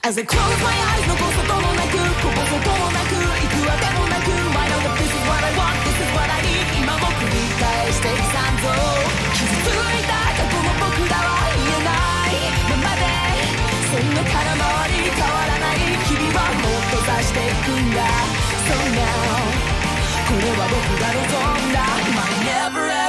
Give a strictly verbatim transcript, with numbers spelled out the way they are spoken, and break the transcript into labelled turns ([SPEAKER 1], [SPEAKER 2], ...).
[SPEAKER 1] As I close my eyes 残すこともなくこぼすこともなく行くあてもなく I know that this is what I want This is what I need 今も繰り返していさんぞ傷ついた過去の僕らは言えないままでそんな空回り変わらない君はもっと出していくんだ So now これは僕が望んだ My never